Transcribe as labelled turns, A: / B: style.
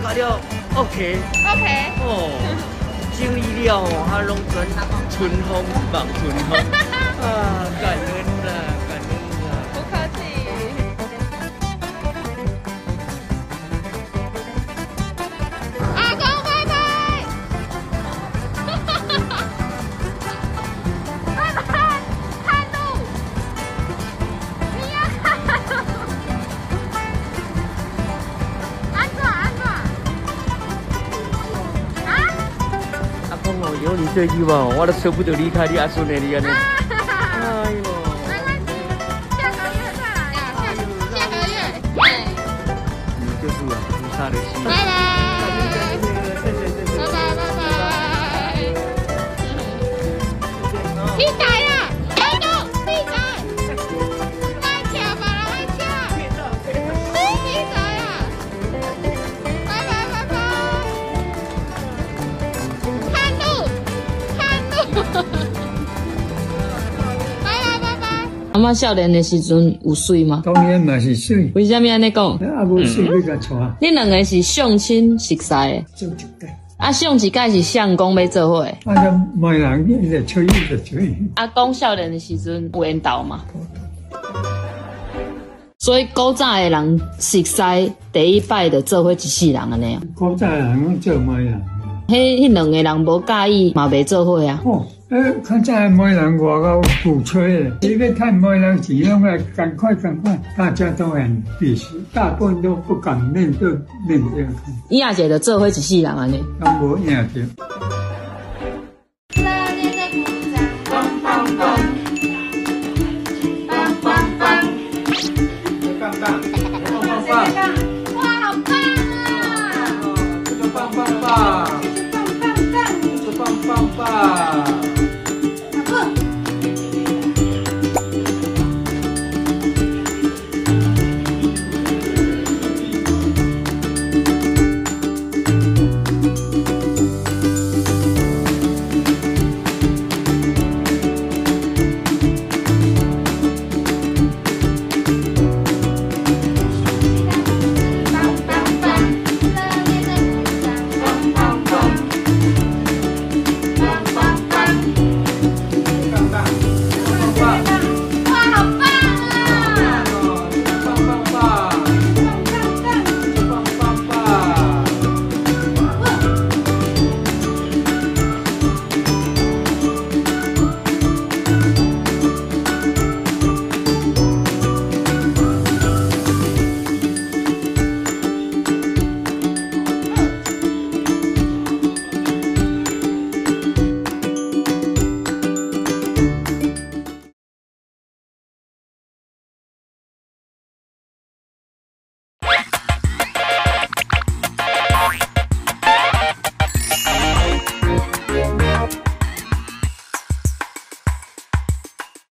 A: 搞了 OK。哦，经历了哦，他拢全春风望春风啊，感恩啦，感恩啦。
B: 不客气。阿公拜拜。拜拜，看路。你要看路。安怎？啊？
A: 阿公哦，有你这句话哦，我都舍不得离开你阿孙的你安尼。哎呦。
B: 没关系，下个月再来呀。下个月。
A: 你就是菩萨的心。
B: 拜拜。
A: 谢谢。
B: 拜拜。你来啦！来到，你来。来吃吧，来吃。你来啊！拜拜。看路。拜。
C: 阿嬷少年的时阵有水吗？
D: 当然嘛是水，
C: 为什么安尼讲？
D: 啊无水你甲带，
C: 恁两个是相亲熟识的，
D: 做一届。
C: 啊相一届是相公要做伙的。
D: 啊，咱每人伊就吹伊就吹。
C: 阿公少年的时阵有缘投嘛？所以古早的人熟识第一摆就做伙一世人安尼啊。
D: 古早人拢做每人。
C: 迄两个人无介意嘛袂做伙啊。
D: 哦，较早每人外口鼓吹的，你要趁每人钱，拢来赶快，大家都很必须，大部分都不敢面对这样看，
C: 伊也是就做伙一世人安尼。
D: 拢无赢着。
B: 热烈的鼓掌，梆梆梆，梆梆梆，
D: 棒棒，
B: 哇，好棒啊！
D: 这个棒棒棒，这个棒棒棒。